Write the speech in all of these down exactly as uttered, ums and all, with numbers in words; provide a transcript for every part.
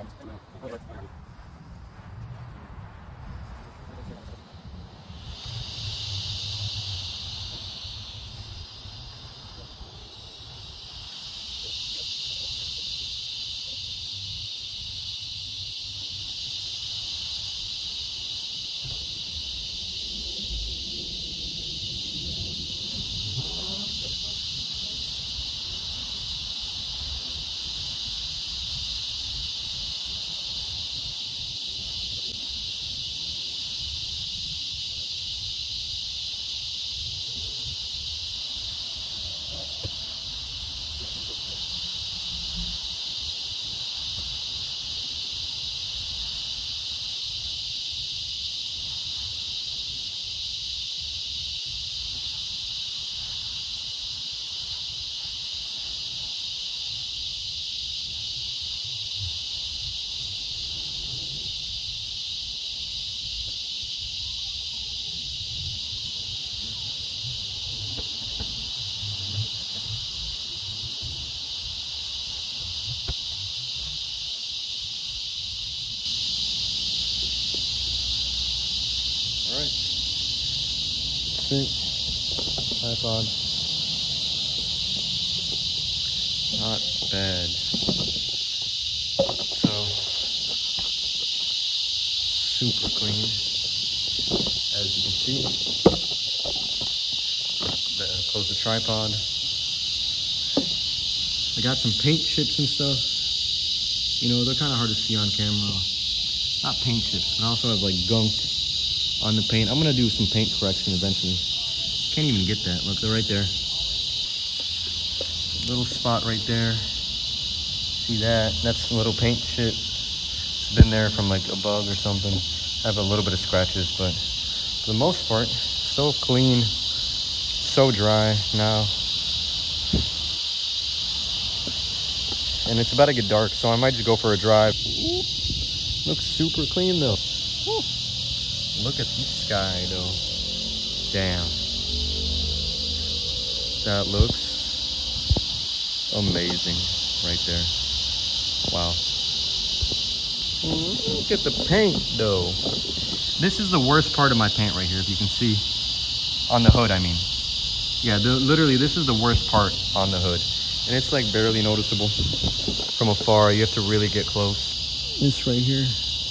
Tripod. Not bad. So, super clean, as you can see. Close the tripod. I got some paint chips and stuff. You know, they're kind of hard to see on camera. Not paint chips, but I also have like gunk on the paint. I'm gonna do some paint correction eventually. Can't even get that. Look, they're right there. Little spot right there. See that? That's a little paint chip. It's been there from like a bug or something. I have a little bit of scratches, but for the most part, so clean, so dry now. And it's about to get dark, so I might just go for a drive. Ooh, looks super clean though. Ooh. Look at the sky though. Damn. That looks amazing right there. Wow. Look at the paint though. This is the worst part of my paint right here, if you can see. On the hood, I mean. Yeah, the, literally this is the worst part on the hood. And it's like barely noticeable from afar. You have to really get close. This right here.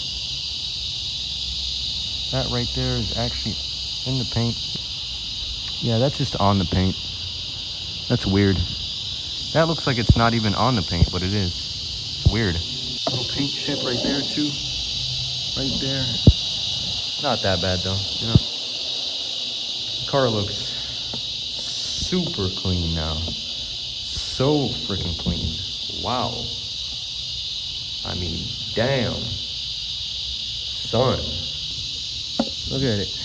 That right there is actually in the paint. Yeah, that's just on the paint. That's weird. That looks like it's not even on the paint, but it is. It's weird. Little paint chip right there too. Right there. Not that bad though, you know. Car looks super clean now. So freaking clean. Wow. I mean, damn. Son. Look at it.